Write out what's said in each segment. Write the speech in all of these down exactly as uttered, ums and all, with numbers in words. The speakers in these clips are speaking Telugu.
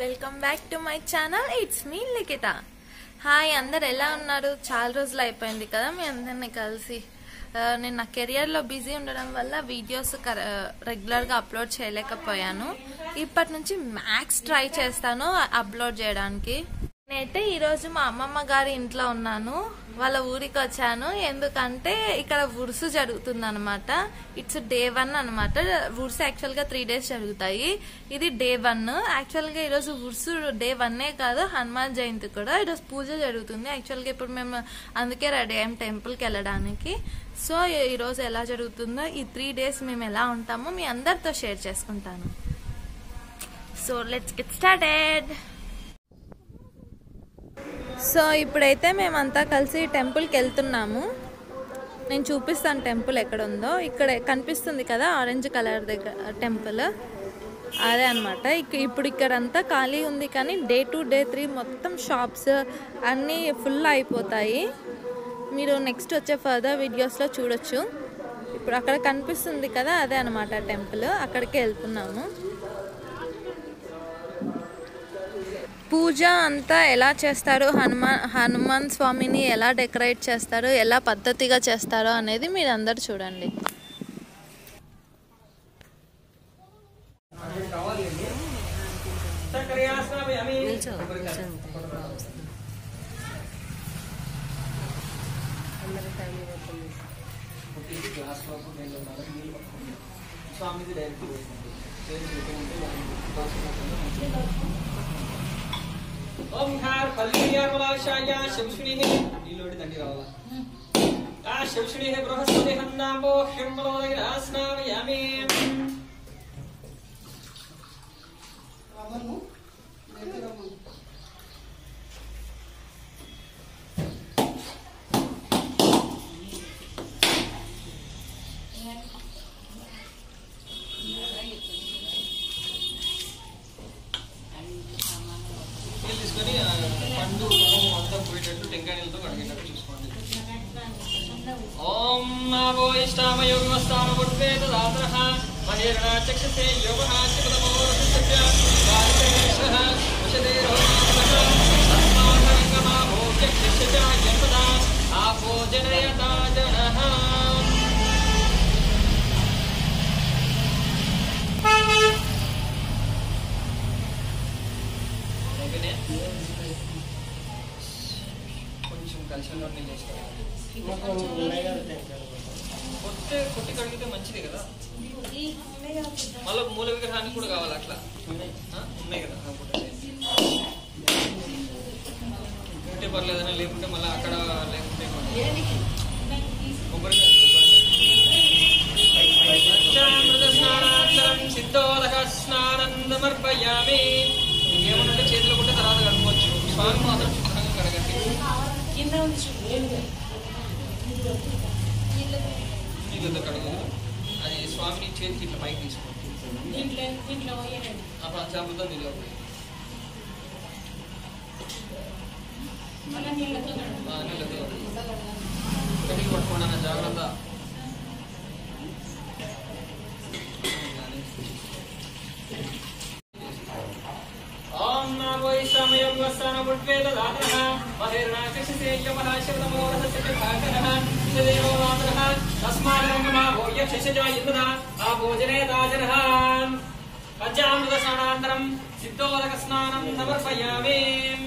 Welcome back to my channel. It's me Likhita. Hi, అందరు ఎలా ఉన్నారు? చాలా రోజులు అయిపోయింది కదా మీ అందరిని కలిసి. నేను నా కెరియర్లో బిజీ ఉండడం వల్ల వీడియోస్ రెగ్యులర్గా అప్లోడ్ చేయలేకపోయాను. ఇప్పటి నుంచి మ్యాక్స్ ట్రై చేస్తాను అప్లోడ్ చేయడానికి. నేనైతే ఈరోజు మా అమ్మమ్మ గారి ఇంట్లో ఉన్నాను. వాళ్ళ ఊరికి వచ్చాను ఎందుకంటే ఇక్కడ ఉరుసు జరుగుతుంది అనమాట. ఇట్స్ డే వన్ అనమాట. ఉరుసు యాక్చువల్ గా త్రీ డేస్ జరుగుతాయి. ఇది డే వన్. యాక్చువల్ గా ఈరోజు ఉరుసు డే వన్నే కాదు, హనుమాన్ జయంతి కూడా. ఈరోజు పూజ జరుగుతుంది. యాక్చువల్ గా ఇప్పుడు మేము అందుకే రెడీ అయ్యాం టెంపుల్ కి వెళ్ళడానికి. సో ఈరోజు ఎలా జరుగుతుందో, ఈ త్రీ డేస్ మేము ఎలా ఉంటామో మీ అందరితో షేర్ చేసుకుంటాను. So let's get started. So ఇప్పుడైతే మేమంతా కలిసి టెంపుల్కి వెళ్తున్నాము. నేను చూపిస్తాను టెంపుల్ ఎక్కడ ఉందో. ఇక్కడ కనిపిస్తుంది కదా ఆరెంజ్ కలర్ దగ్గర టెంపుల్, అదే అనమాట. ఇప్పుడు ఇక్కడంతా ఖాళీ ఉంది, కానీ డే టూ డే త్రీ మొత్తం షాప్స్ అన్నీ ఫుల్ అయిపోతాయి. మీరు నెక్స్ట్ వచ్చే ఫర్దర్ వీడియోస్లో చూడొచ్చు. ఇప్పుడు అక్కడ కనిపిస్తుంది కదా, అదే అనమాట టెంపుల్. అక్కడికి వెళ్తున్నాము. పూజ అంతా ఎలా చేస్తారో, హనుమాన్ హనుమాన్ స్వామిని ఎలా డెకరేట్ చేస్తారో, ఎలా పద్ధతిగా చేస్తారో అనేది మీరు అందరు చూడండి. ओम खार फलिया कलाशाया शिवश्री है नीलोडी దండి రావాలా ఆ శివశ్రీ హే బృహస్పతి హన్నామో హిమలోదయ ఆస్నావయామి రామను నేతిరము పండు అంతా పోయేటట్టు టెంకాయ నీళ్ళతో కడిగేటట్టు చూసుకోండి. ఓం నావో ఇష్టామ యోగమస్తామ గుడ్వేద దాతరః మహేరణ చక్షసే యోగః చికతమోరసస్య వారికృష్ణః వశదే రోమః తస్మాదంగమా భోజ్యక్షస్య యపదా ఆపో జనయతా జనః. కొంచెం కలిసిలో నీళ్ళు వేసుకోవాలి. కొట్టే కొట్టి కడిగితే మంచిది కదా. మళ్ళీ మూల విగ్రహానికి కూడా కావాలి అట్లా ఉన్నాయి కదా. ఉంటే పర్లేదని, లేకుంటే మళ్ళీ అక్కడ లేకుంటే కొబ్బరికాయ స్నానానంతరం సిద్ధోదక స్నానందమర్పయామి. ఏమన్నంటే చేతిలో కొట్టే తర్వాత కడుకోవచ్చు. స్వామి మాత్రం శుభ్రంగా కడగండి. నీళ్ళతో కడగదు. అది స్వామిని చేతికి ఇట్లా పైకి తీసుకోండి. ఆ పంచామృతం నీళ్ళు నీళ్ళతో కడిగి పట్టుకోండి అన్న జాగ్రత్త. ఓం నామో ఇష్టామయం వస్తాన గుడ్వేద దాతరః మహేరణ చక్షసే యమః శివతమోరసస్య భాకరః విదేవో మాతరః తస్మాదంగమా భోజ్యక్షస్య యపదా ఆపో జనయతా జనః. పంచామృత స్నానానంతరం సిద్ధోదక స్నానం సమర్పయామి.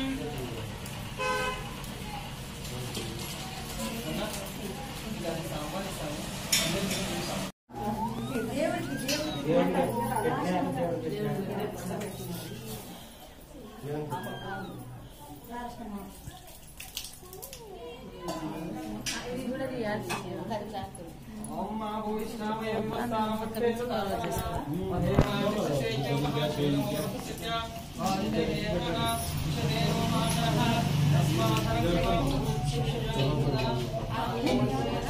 ఓం నామో ఇష్టామయం వస్తాన గుడ్వేద దాతరః మహేరణ చక్షసే యమః శివతమోరసస్య వారికృష్ణః వశదేవో మాతరః తస్మాదంగమా భోజ్యక్షస్య యపదా ఆపో జనయతా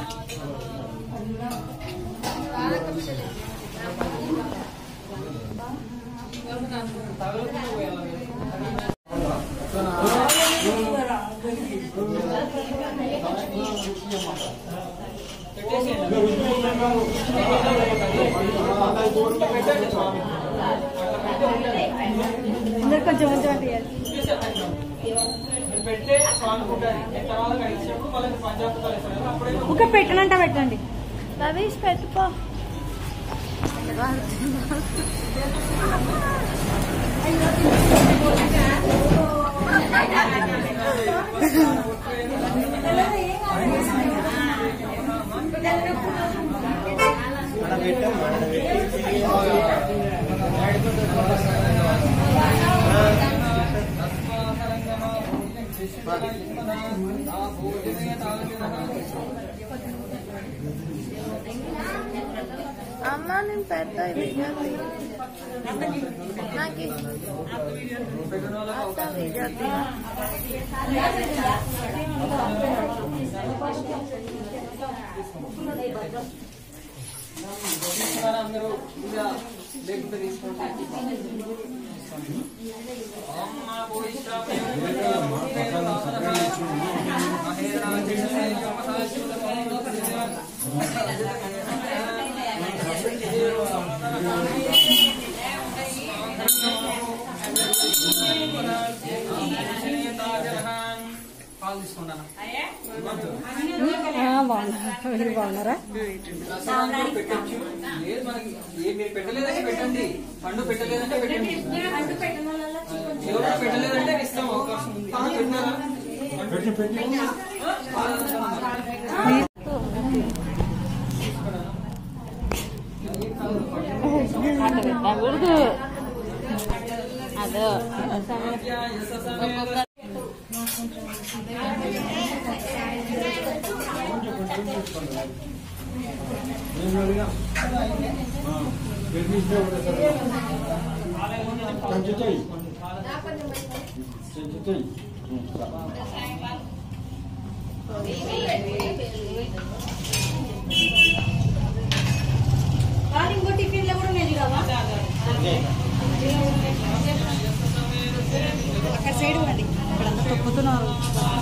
పెట్టేసి కొంచెం కొంచెం అంటే పెడితే స్వామి తర్వాత కలిసినప్పుడు వాళ్ళకి పంచాయతీ కలిసి అప్పుడే ఒక పెట్టనంట పెట్టండి రవీష్ పెట్టుకో. అమ్మ నేను పెడతా విద్యార్థి నాకు విద్యార్థి అందరూ లేకుండా తీసుకోండి. పాలు తీసుకుంటాను. మీరు బాగున్నారా? పెట్టచ్చు లేదు మనకి మీరు పెట్టలేదంటే పెట్టండి, పండు పెట్టలేదంటే పెట్టండి, ఎవరైనా పెట్టలేదంటే ఇస్తాం అవకాశం ఉంది. పెట్టినారా? అదో ఇంకో టిఫిన్ లో కూడా నేను అక్కడ సైడ్ ఉండండి, ఇక్కడ అంతా తొక్కుతున్నారు.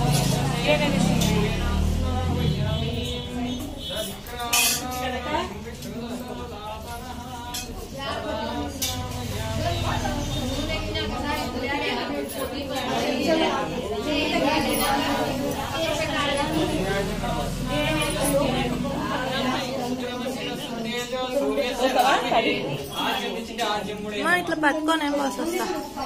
మా ఇట్లా పట్టుకోనే బాస్ వస్తా.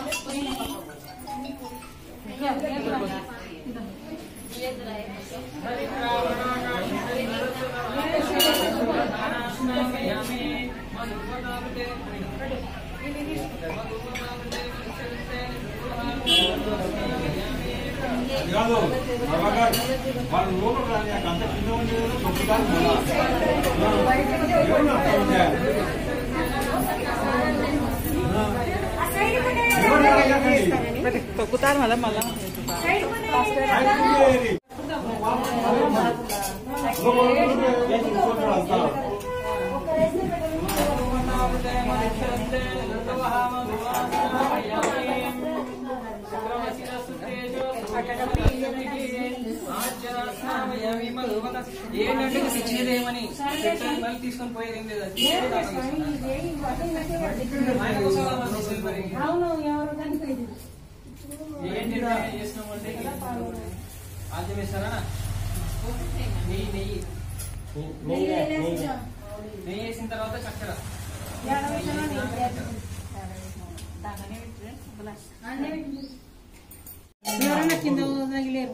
కాదు వాళ్ళు లోపల రాని అంత కింద ఉండేది తొక్కుతారు మళ్ళా మళ్ళా ఏంటంటే ఇచ్చేదేమని మళ్ళీ తీసుకొని పోయేది ఏం లేదు. ఏంటి చేసినామంటే ఆద్యం వేస్తారా? నెయ్యి నెయ్యి నెయ్యి వేసిన తర్వాత చక్కెర ఎవరన్నా కింద తగిలేరు.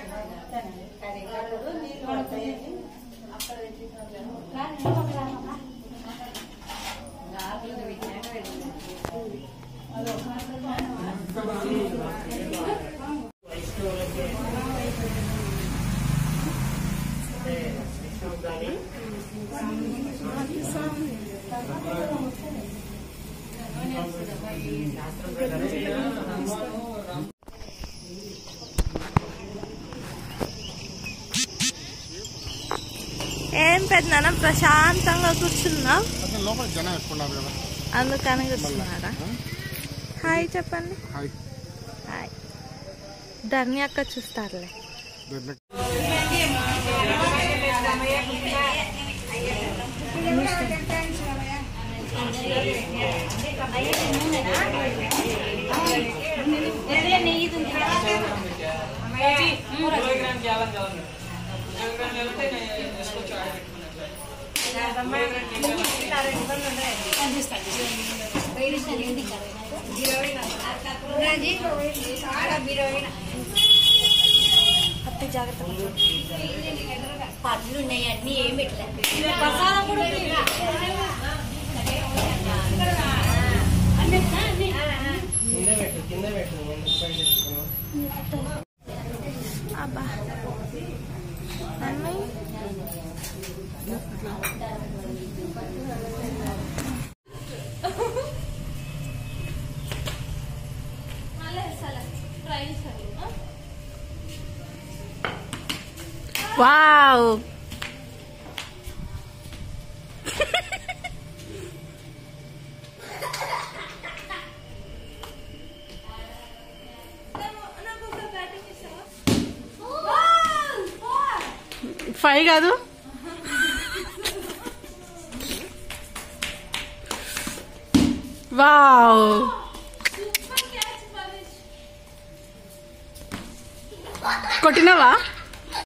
అక్కడ ఏం పెద్దనా ప్రశాంతంగా కూర్చున్నా లోపల జనం ఎక్కువ ఉన్నారు కదా అందుకని కూర్చున్నారా. హాయ్ చెప్పండి. Hi hi. ధర్ని అక్క చూస్తారులే. పళ్ళు ఉన్నాయి అన్ని ఏం పెట్టలేదు. ప్రసాదం కూడా అబ్బా అన్నీ వావ్. ఫైవ్ కాదు వావ్. కొట్టినవా?